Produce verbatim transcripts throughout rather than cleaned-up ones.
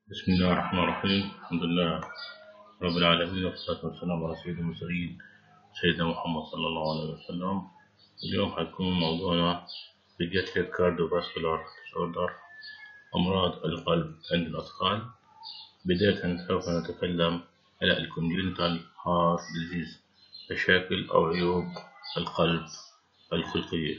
بسم الله الرحمن الرحيم. الحمد لله رب العالمين، والصلاة والسلام على سيد المرسلين سيدنا محمد صلى الله عليه وسلم. اليوم حيكون موضوعنا Pediatric Cardiovascular Disorder، أمراض القلب عند الأطفال. بداية سوف نتكلم على ال Congenital Heart Disease، مشاكل أو عيوب القلب الخلقية.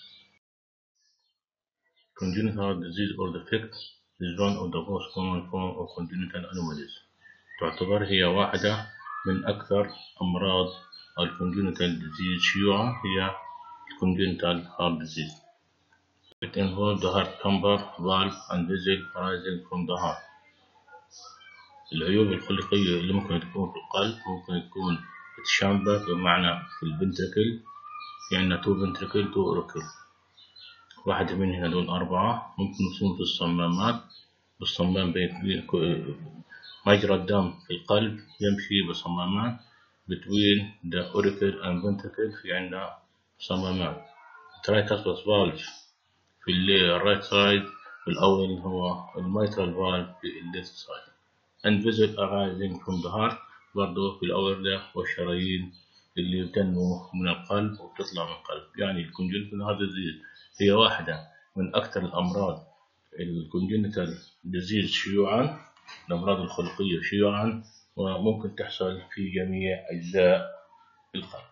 Congenital heart disease or defect is one of the most common form of congenital anomalies. تعتبر هي واحدة من أكثر أمراض الcongenital disease شيوعا هي congenital heart disease. It involves the heart chamber, valve and vessel arising from the heart. العيوب الخلقية اللي ممكن تكون في القلب ممكن تكون chamber بمعنى في الفنتركل، في عندنا two ventricle two auricle، واحدة منها هذول أربعة. ممكن يكون في الصمامات، بالصمام بين مجرى الدم في القلب يمشي بصمامات between the auricle and ventricle، في عندنا صمامات. tricuspid valve في الرايت سايد، في الأول هو الميترال valve في الليفت سايد. and vessel arising from the heart برضه في الأوردة والشرايين اللي بتنمو من القلب وبتطلع من القلب. يعني الكونجنتال هارت ديزيز هي واحدة من أكثر الأمراض الكونجنتال ديزيز شيوعا، الأمراض الخلقية شيوعا، وممكن تحصل في جميع أجزاء القلب.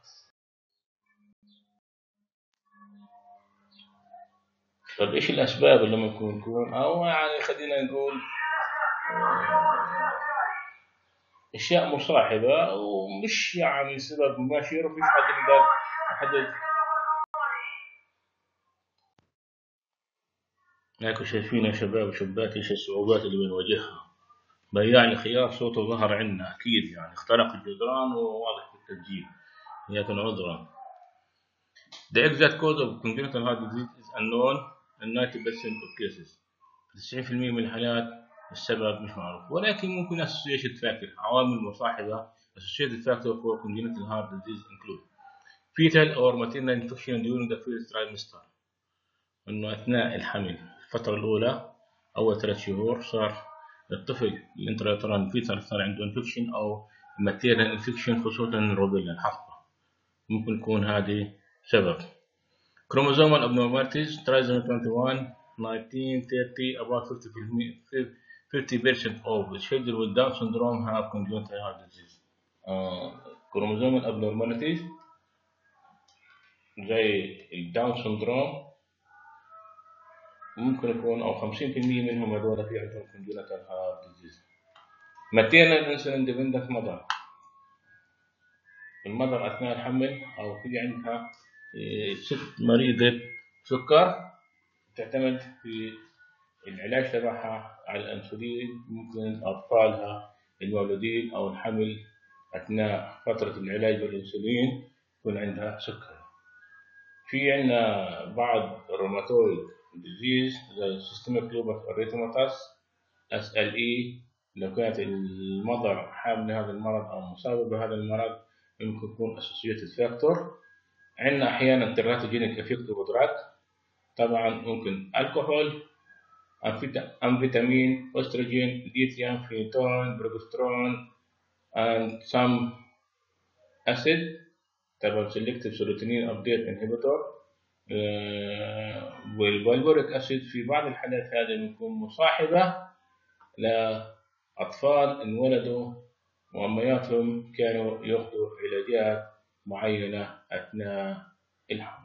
طب إيش الأسباب اللي ممكن تكون، أو يعني خلينا نقول أشياء مصاحبة ومش يعني سبب مباشر ومش حد يقدر يحدد. هيك شايفين يا شباب وشابات إيش الصعوبات اللي بنواجهها. بياع الخيار صوته ظهر عندنا أكيد، يعني اخترق الجدران وواضح في التسجيل، لكن عذرا. The exact cause of congenital heart disease is unknown in ninety percent of cases. تسعين بالمئة من الحالات السبب مش معروف، ولكن ممكن associated factor، عوامل مصاحبة. associated factor for congenital heart disease include fetal or maternal infection during the first trimester، إنه أثناء الحمل الفترة الأولى أول ثلاث شهور صار الطفل الانتراتران فيتال صار عنده انفكشن أو ماتيرنال انفكشن، خصوصا الروبيلا الحصبة، ممكن يكون هذه سبب. chromosomal abnormalities trisomy twenty-one nineteen thirty about fifty percent of children with Down syndrome have congenital heart disease. uh, chromosomal abnormalities زي الداون syndrome ممكن يكون أو خمسين بالمئة منهم هذول في عندهم congenital heart disease. maternal insulin dependent mother، المرأة أثناء الحمل أو في عندها ست مريضة سكر تعتمد في العلاج تبعها على الأنسولين، ممكن أطفالها المولودين أو الحمل أثناء فترة العلاج بالأنسولين يكون عندها سكر. في عندنا بعض الروماتويد ديزيز زي systemic lupus erythematosus إس إل إي، لو كانت المرضى حاملة هذا المرض أو مصابة بهذا المرض يمكن يكون associated factor. عندنا أحيانا teratogenic effect of drug، طبعا ممكن الكحول، أمفيتامين، أستروجين، ليثيوم، فينتون، بروجسترون and some acid، طبعا selective serotonin uptake inhibitor، والبولبوريك أسيد. في بعض الحالات هذه بتكون مصاحبة لأطفال انولدوا وأمياتهم كانوا يأخذوا علاجات معينة أثناء الحمل.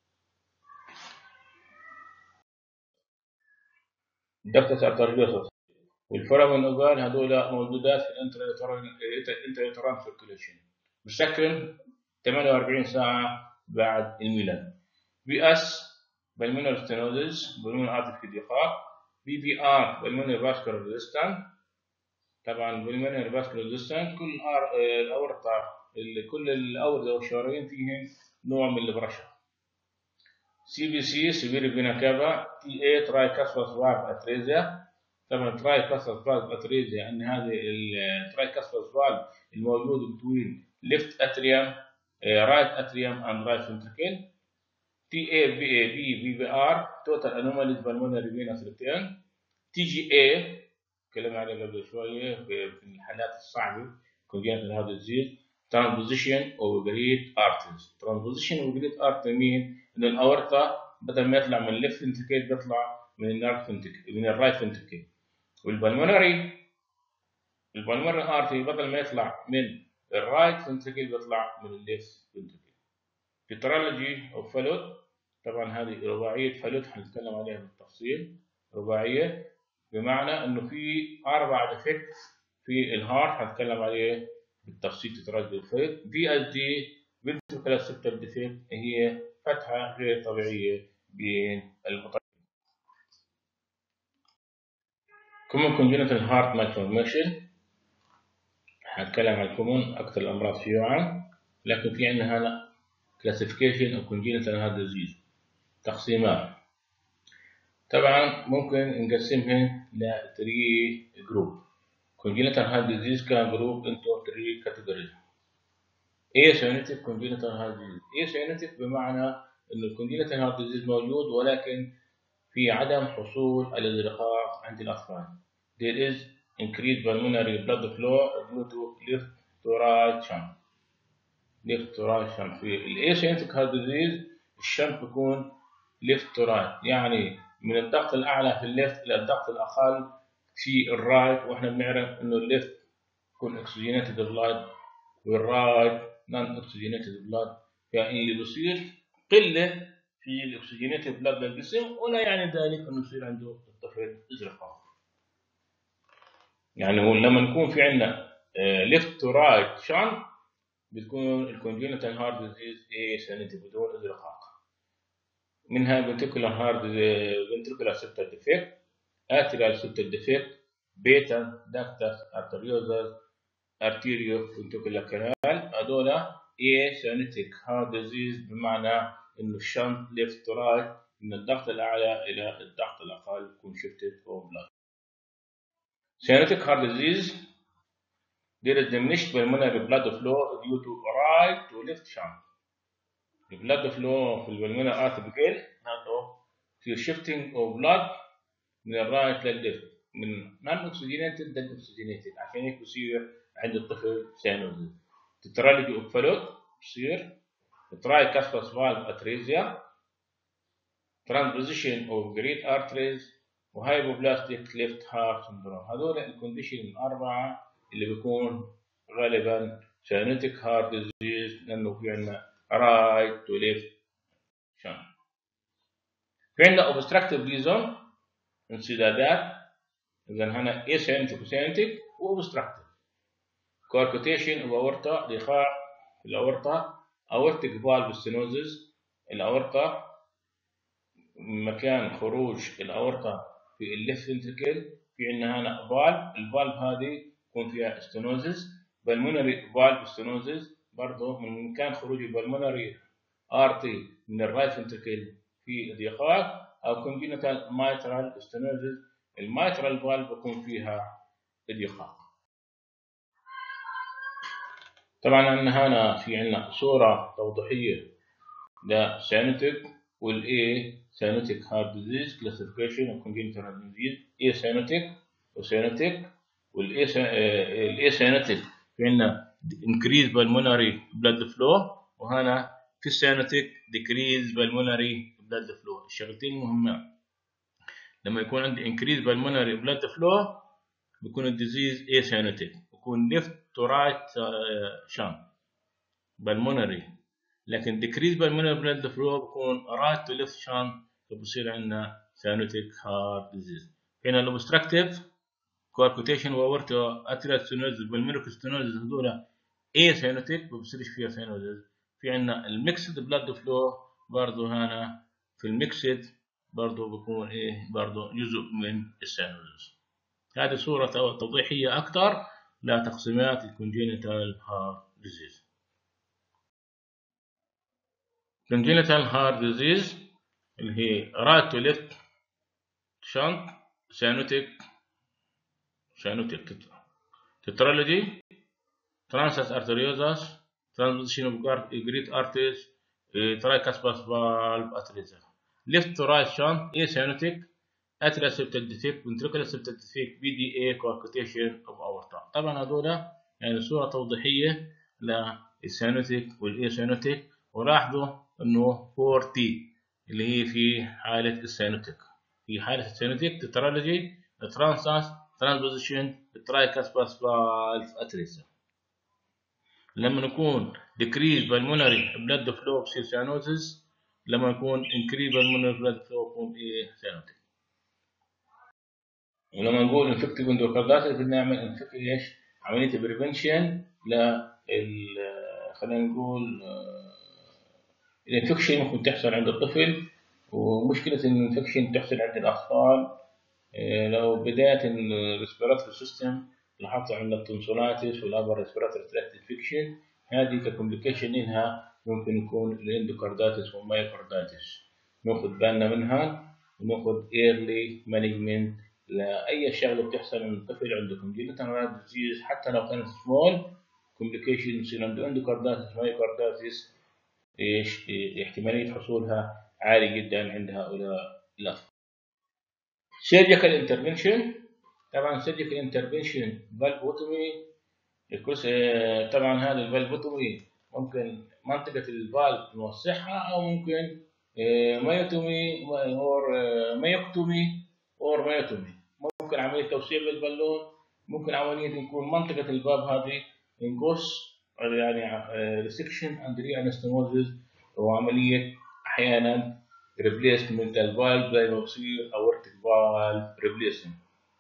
دكتس أرتريوسس والفورامين أوغال هذول موجودات في الانتريتران سيركيوليشن بشكل ثمانية وأربعين ساعة بعد الميلاد. بي اس بالمونر ستينوزيس، بالمونر عاطفي ضيقاء. بي بي ار بالمونر فاسكولار ريزيستنت، طبعا بالمونر فاسكولار ريزيستنت كل الأورطة كل الأوردة والشرايين فيهم نوع من البرشة. سي بي سي سيفير فينا كافا. تي اي تراي كاسفاس فالف اتريزيا، طبعا تراي كاسفاس فالف اتريزيا ان هذه التراي كاسفاس فالف الموجود بين ليفت اتريوم رايت اتريوم اند رايت فنتركل. تي اي في اي بي في بي ار توتال انوماليز بالمونري فينس ريتيرن. تي جي اي تكلمنا عليه قبل شويه في الحالات الصعبه congenital heart disease. transposition of great arteries. transposition of great artery مين؟ ان الاورطه بدل ما يطلع من الليفت فنتركل بيطلع من النارت فنتركل من الرايت فنتركل. والبلمونري البلمونري ارتري بدل ما يطلع من الرايت فنتركل بيطلع من الليفت فنتركل. في ترولوجي او فالوت، طبعا هذه رباعيه فالوت هنتكلم عليها بالتفصيل. رباعيه بمعنى انه في اربع ديفكت في الهارت هنتكلم عليه بالتفصيل. تترجم الفيت في اس دي فنتريكولار سيبتال ديفكت هي فتحه غير طبيعيه بين البطين. كومون كونجنتال هارت مالفورميشن هنتكلم عن كومون اكثر الامراض شيوعا، لكن في عندنا هنا كلاسيفيكيشن اوف كونجنتال هارت ديزيز، تقسيمات. طبعا ممكن نقسمها ل ثلاثة جروب. congenital heart disease كان جروب into three categories. acyanotic congenital heart disease. acyanotic بمعنى إنه الcongenital heart disease موجود ولكن في عدم حصول الإزرقاء عند الأطفال. There is increased pulmonary blood flow due to left to right shunt. left to right shunt. في acyanotic heart disease الشنت بيكون left to right، يعني من الضغط الأعلى في الليفت إلى الضغط الأقل في الرايت، واحنا بنعرف انه الليفت يكون اكسجينيتد بلاد والرايت نون اكسجينيتد بلاد، يعني اللي بيصير قله في الاكسجينيتد بلاد للجسم، ولا يعني ذلك انه يصير عنده الطفل ازرقاء. يعني لما نكون في عندنا ليفت تو رايت شان بتكون الكونجنتال هارت ديزيز ايه سنتي بدون ازرقاء. منها فنتريكولار هارت فنتريكولار سيبتال ديفكت، اتريال سيبتال ديفكت، بيتا داكتس ارتريوزاس ارتيريو فنتريكولار كانال. هذول ايه سيانيتيك هارت ديزيز بمعنى انه الشنت ليفت تو رايت من الضغط الاعلى الى الضغط الاقل يكون شيفتد او بلاد. سيانيتيك هارت ديزيز there is diminished pulmonary blood flow due to right to left shunt. The blood flow في البلمونري ارتري بيقل لانه في shifting of blood من الرايت للليفت، من نون اوكسجينيتد للاكسجينيتد، عشان هيك بصير عند الطفل سيانوزيس. تترالجي اوف فالوت بصير تراي كاسباس فالف اتريزيا، ترانسبوزيشن اوف جريت ارتريز، وهايبوبلاستيك ليفت هارت سندروم. هذول الكونديشن الاربعه اللي بيكون غالبا سيانوتيك هارت ديزيز، لانه في عندنا رايت تو ليفت شان. في عندنا اوبستراكتيف ريزون انسدادات، اذا هنا اسينتيك وسينتيك واوبستراكتيف. كوركوتيشن الاورطه، ضيقاع في الاورطه، اورتيك فالف ستينوزيس، الاورطه مكان خروج الاورطه في الليفت فنتريكل، في عندنا هنا فالف، الفالف هذه يكون فيها ستينوزيس. بالمونري فالف ستينوزيس برضه من مكان خروج البلمونري ارتي من الرايت فنتريكل في ضيقات، او كونجنتال مايترال ستينوزيس، المايترال فالف بيكون فيها اضيقاق. طبعا عندنا هنا في عندنا صوره توضيحيه لسيانوتيك والاي سيانوتيك هارت ديزيز كلاسيفيكيشن اوف كونجنتال هارت ديزيز. اي سيانوتيك وسيانوتيك، والاي الاي سيانوتيك في عندنا انكريز بالمونري بلاد فلو، وهنا في السيانوتيك ديكريز بالمونري بلاد فلو. الشغلتين مهمه، لما يكون عندي انكريز بالمونري بلاد فلو بيكون الديزيز اي سيانوتيك، بيكون ليفت تو رايت شان بالمونري، لكن decrease بالمونري بلاد فلو بيكون رايت تو ليفت شان، فبصير عندنا سيانوتيك هارت ديزيز. هنا الاوبستراكتيف كوركوتيشن واورتو اتريال ستينوزيس بالميريك ستينوزيس، هذول اي سيانوتيك ما بصيرش فيها سيانوزيس. في عندنا الميكسد بلاد فلو برضه هنا في الميكسد برضه بيكون ايه برضه جزء من السيانوزيس. هذه صورة توضيحية أكثر لتقسيمات الكونجينيتال هارت ديزيز. congenital heart disease اللي هي right to left shunt cyanotic cyanotic tetralogy transverse arteriosus transposition of great arteries tricuspid valve atresia. left to right shunt acyanotic atrial septal defect, ventricular septal defect، بي دي اي، coarctation of aorta. طبعا هذول يعني صورة توضيحية للسيانوتيك والايسيانوتيك. ولاحظوا انه فور تي اللي هي في حالة السيانوتيك. في حالة السيانوتيك تترالوجي، ترانساس، ترانسبوزيشن، ترايكاسباس فالف اتريسا. لما يكون decrease pulmonary blood flow بصير cyanosis، لما يكون increase pulmonary blood flow يكون ايه cyanotic. ولما نقول infective endocarditis بنعمل infective ايش؟ عملية بريفنشن لل خلينا نقول الانفكشن ممكن تحصل عند الطفل. ومشكلة الانفكشن تحصل عند الأطفال لو بداية الريسبيراتوري سيستم لاحظت عند التونسولايتس والأبر ريسبيراتوري تراكت انفكشن، هذه ككومبليكيشن منها ممكن يكون الاندوكاردايتس والمايوكاردايتس. ناخذ بالنا منها وناخذ ايرلي مانجمنت لاي شغله بتحصل عند الطفل عنده كونجنتال ديزيز حتى لو كانت سمول كومبليكيشن يصير عنده اندوكاردايتس مايوكاردايتس، ايش احتماليه حصولها عالي جدا عند هؤلاء الاطفال. سيرجيكال انترفنشن، طبعا سيرجيكال انترفنشن فالفوتومي. طبعا هذا الفالفوتومي ممكن منطقة الفالف نوسعها، أو ممكن مايوتومي أو مايوكتومي أو مايوتومي. ممكن عملية توسيع بالبالون، ممكن عملية يكون منطقة الباب هذه انقص يعني ريسكشن اند ري انستموزيس، وعملية أحيانا ريبليسمنت الفالف زي ما بصير أورتيك فالف ريبليسمنت.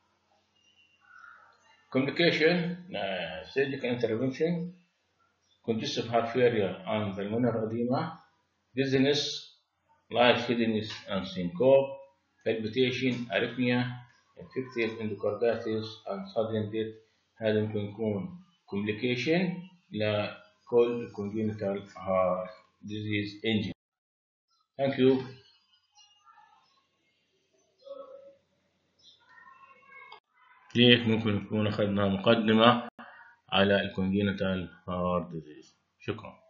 Complication, uh, surgical intervention, congestive heart failure and pulmonary edema, dizziness, lightheadedness and syncope, palpitation, arrhythmia, infective endocarditis and sudden death. هذا ممكن يكون complication لكل congenital heart disease engine. Thank you. ليك ممكن نكون أخذنا مقدمة على الكونجينيتال هارت ديزيز. شكرا.